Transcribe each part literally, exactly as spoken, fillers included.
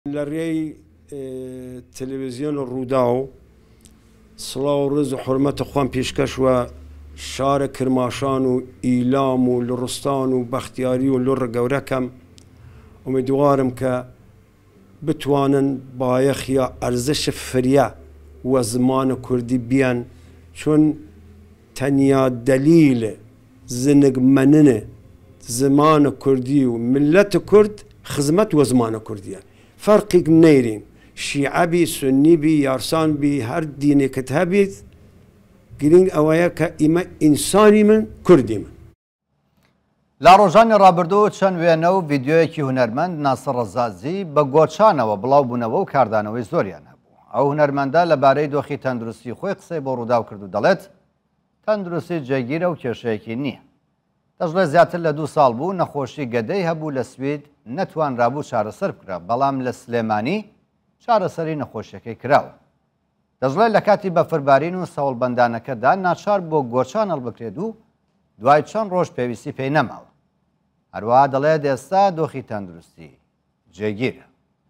لري تلفزيون الروداو صلاة ورز وحرمة اخوان بيشكش و شارع كرماشان و ايلام و لرستان و بختياري و لرقة و ركم ومدوارم ك بتوانن بايخيا ارزش فريا و زمان كردي بيان چون تنيا دليل زنق مننه زمان كردي و ملت كرد خدمت و زمان كردية فرق نيرين شيعة بي سني بي يارسان بي هر ديني كتهبيت قلين اوايا كإما انساني من كردي من لا روزاني رابردو چەند وێنە و ڤیدیۆیەکی هونەرمەند ناسر ڕەزازی بە گۆچانەوە بڵاو بوونەوە و کاردانەوەی زۆریان هەبوو. ئەو هونەرمەندە لەبارەی دۆخی تەندروستی خۆی قسەی بۆ ڕووداو کرد و دەڵێت تەندروستی جێگیرە و کێشەیەکی نییە. دەژڵێ زیاتر لە دوو ساڵ بوو نەخۆشی گەدەی هەبوو لە سوید نەتوانرابوو چارەسەر بکرا بەڵام لە سلێمانی چارەسەری نەخۆشیەکەی کراوە. دەژڵێ لە کاتی بەفربارین و سەوڵبەندانەکەدا ناچار بۆ گۆچان هەڵبکرێت و دوای چەند ڕۆژ پێویستی پێی نەماوە. هەروەها دەڵێت ئێستا دۆخی تەندروستی جێگیرە.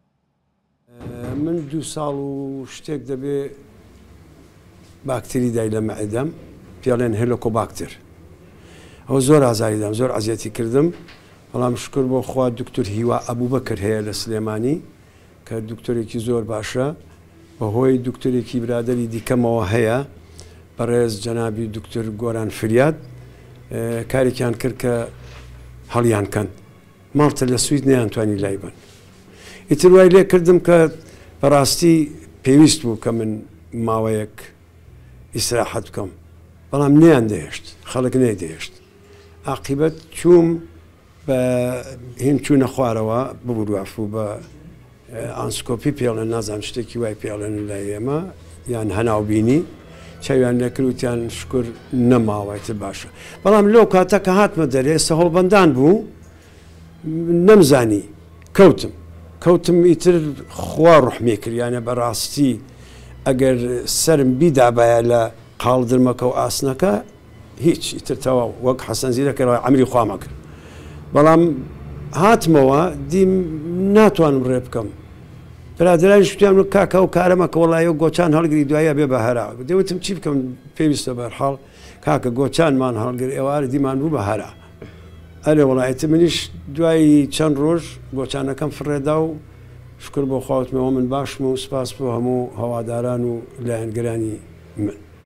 من دوو ساڵ و شتێک دەبێ باکتری دای لە مەعدەم پێڵێن هێلۆکۆباکتر. ئەوە زۆر ئازاریدام زۆر عەزیەتی کردم بەڵام شکر بۆ خوا دکتۆر هیوا ئەبووبەکر هەیە لە سلێمانی کە دکتۆرێکی زۆر باشە بەهۆی دکتۆرێکی برادەری دیکەمەوە هەیە بەڕێز جەنابی دکتۆر گۆران فریاد کارێکیان کرد کە هەڵیان کەن ماڵتە لە سوید نەیانتوانی لای بن. ئیتر وای لێ کردم کە بەڕاستی پێویست بوو کە من ماوەیەک ئیسراحەت بکەم بەڵام نەیان دەهێشت خەڵک نەیدەهێشت. عاقیبەت چووم بە هین چوونە خوارەوە ببوورواف و بە ئانسکۆپی پێڵێن نازانم شتێکی وای پێڵێن لای ئێمە یان هەناوبینی چاویان نەکروتیان شکر نەماوەیتر باشە. بەڵام لەو کاتە کە هاتمە دەرێ سەهۆڵبەندان بوو نەمزانی کەوتم کەوتم ئیتر خوا ڕوحمێ کردیانە بەڕاستی ئەگەر سرم بیدابایە لە قاڵدرمەکە و ئاسنەکە هیچ ئیتر تەواو وەک حەسەن زیرەکەەوە ئەمری خوامە کرد. بەڵام هاتمەوە دیم ناتوانم ڕێ بکەم. برادرانی شتیان کاکە و کارەمەکە وڵایە گۆچان هەڵگری دوایە بێ بەهەرا دەوتم چی بکەم پێویستە بەرحاڵ کاکە گۆچانمان هەڵگر ئێوارە دیمان بوو بە هەرا. ئەرێ وڵایەتە منیش دوایی چەند ڕۆژ گۆچانەکەم فڕێدا و شکر بۆ خواوتمەوە من باشم و سپاس بۆ هەموو هەواداران و لایەنگەرانی من.